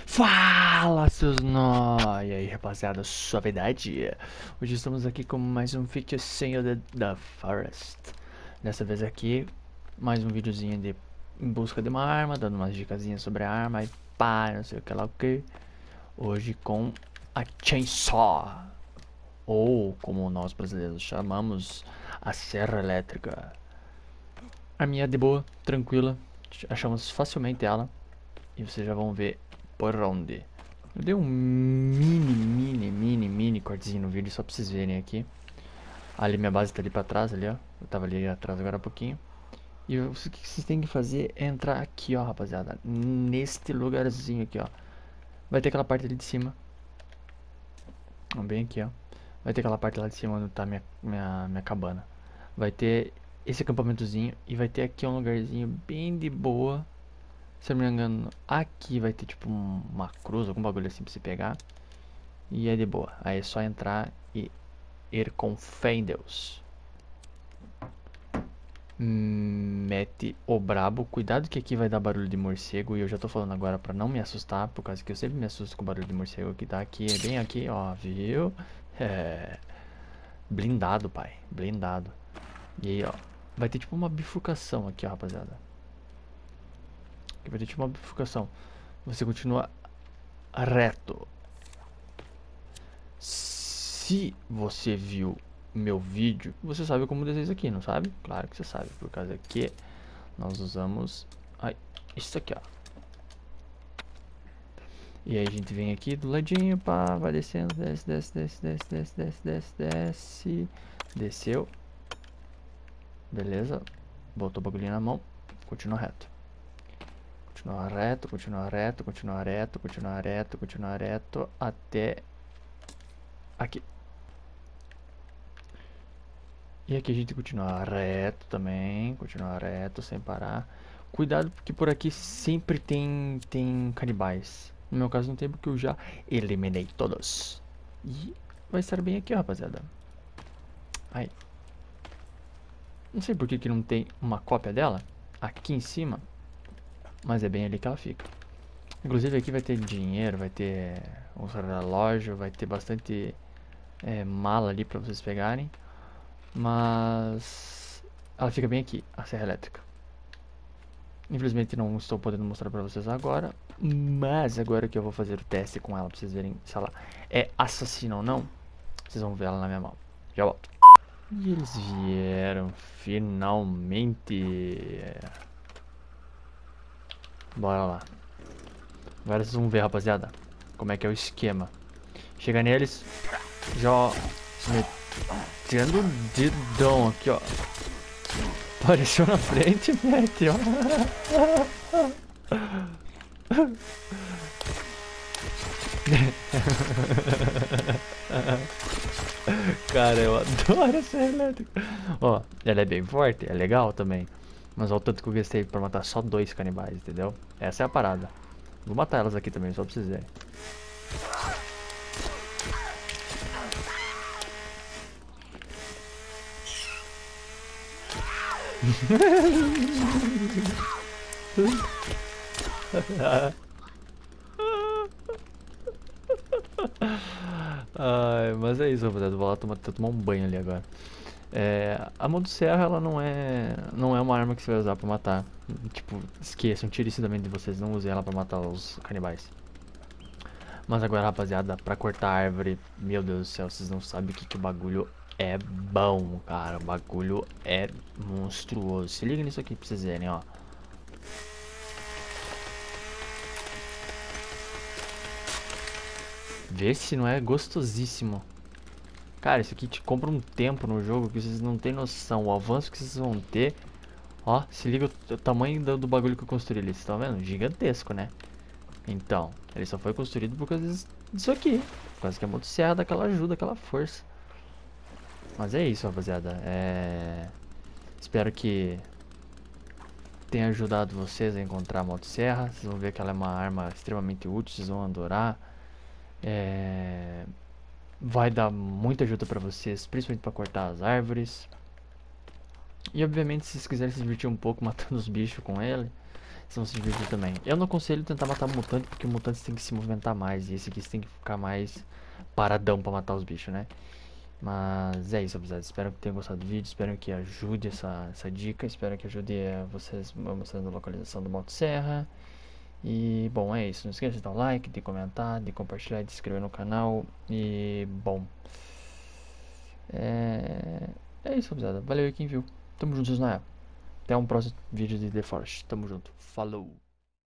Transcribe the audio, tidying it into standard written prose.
Fala, seus nó! E aí, rapaziada, suavidade! Hoje estamos aqui com mais um videozinho da Forest. Dessa vez aqui, mais um videozinho de em busca de uma arma, dando umas dicasinhas sobre a arma e pá, não sei o que lá o que. Hoje com a Chainsaw, ou como nós brasileiros chamamos, a Serra Elétrica. Arminha de boa, tranquila, achamos facilmente ela e vocês já vão ver por onde. Eu dei um mini cortezinho no vídeo só pra vocês verem aqui. Ali minha base tá ali pra trás, ali ó. Eu tava ali atrás agora há pouquinho. E o que vocês têm que fazer é entrar aqui ó, rapaziada. Neste lugarzinho aqui ó. Vai ter aquela parte ali de cima. Bem aqui ó. Vai ter aquela parte lá de cima onde tá minha cabana. Vai ter esse acampamentozinho. E vai ter aqui um lugarzinho bem de boa. Se eu não me engano, aqui vai ter tipo uma cruz, algum bagulho assim pra você pegar. E é de boa. Aí é só entrar e ir com fé em Deus. Mete o brabo. Cuidado que aqui vai dar barulho de morcego. E eu já tô falando agora pra não me assustar. Por causa que eu sempre me assusto com barulho de morcego. Que tá aqui, é bem aqui, ó. Viu? É. Blindado, pai. Blindado. E aí, ó. Vai ter tipo uma bifurcação aqui, ó, rapaziada. Aqui vai ter tipo uma bifurcação. Você continua reto. Se você viu meu vídeo, você sabe como descer isso aqui, não sabe? Claro que você sabe, por causa que nós usamos isso aqui, ó. E aí a gente vem aqui do ladinho, pá, vai descendo, desce, desce, desce, desce, desce, desce, desce, desce. Desceu. Beleza. Botou o bagulhinho na mão. Continua reto. Continua reto, continua reto, continua reto, continua reto, continua reto, até aqui. E aqui a gente continua reto também, continua reto sem parar. Cuidado porque por aqui sempre tem canibais. No meu caso não tem porque eu já eliminei todos. E vai estar bem aqui, ó, rapaziada. Aí. Não sei por que não tem uma cópia dela aqui em cima, mas é bem ali que ela fica. Inclusive aqui vai ter dinheiro, vai ter um relógio, vai ter bastante mala ali pra vocês pegarem. Mas ela fica bem aqui, a serra elétrica. Infelizmente não estou podendo mostrar pra vocês agora, mas agora que eu vou fazer o teste com ela pra vocês verem se ela é assassina ou não, vocês vão ver ela na minha mão. Já volto. E eles vieram, finalmente. Bora lá. Agora vocês vão ver, rapaziada, como é que é o esquema. Chega neles, já metendo o dedão aqui, ó. Apareceu na frente, mete, ó. Cara, eu adoro essa elétrica. Ó, ela é bem forte, é legal também. Mas olha o tanto que eu gastei pra matar só 2 canibais, entendeu? Essa é a parada. Vou matar elas aqui também, só pra vocês verem. Ai, mas é isso, rapaziada. Vou lá tomar um banho ali agora. A motosserra, ela não é uma arma que você vai usar pra matar. Tipo, esqueçam, tire isso da mente de vocês. Não usem ela pra matar os canibais. Mas agora, rapaziada, pra cortar árvore, meu Deus do céu, vocês não sabem o que o bagulho é bom, cara. O bagulho é monstruoso. Se liga nisso aqui pra vocês verem, ó. Vê se não é gostosíssimo. Cara, isso aqui te compra um tempo no jogo que vocês não tem noção. O avanço que vocês vão ter. Ó, se liga o tamanho do bagulho que eu construí ali. Vocês estão vendo? Gigantesco, né? Então, ele só foi construído por causa disso aqui. Por causa que a motosserra dá aquela ajuda, aquela força. Mas é isso, rapaziada. Espero que tenha ajudado vocês a encontrar a motosserra. Vocês vão ver que ela é uma arma extremamente útil. Vocês vão adorar. Vai dar muita ajuda pra vocês, principalmente pra cortar as árvores. E obviamente, se vocês quiserem se divertir um pouco matando os bichos com ele, vão se divertir também. Eu não aconselho tentar matar o mutante, porque o mutante tem que se movimentar mais. E esse aqui você tem que ficar mais paradão pra matar os bichos, né? Mas é isso, rapaziada. Espero que tenham gostado do vídeo. Espero que ajude essa dica. Espero que ajude vocês mostrando a localização do Motosserra. E bom, é isso. Não esqueça de dar um like, de comentar, de compartilhar, de se inscrever no canal. E bom, é isso, rapaziada. Valeu aí quem viu. Tamo juntos na época. Até um próximo vídeo de The Forest. Tamo junto. Falou!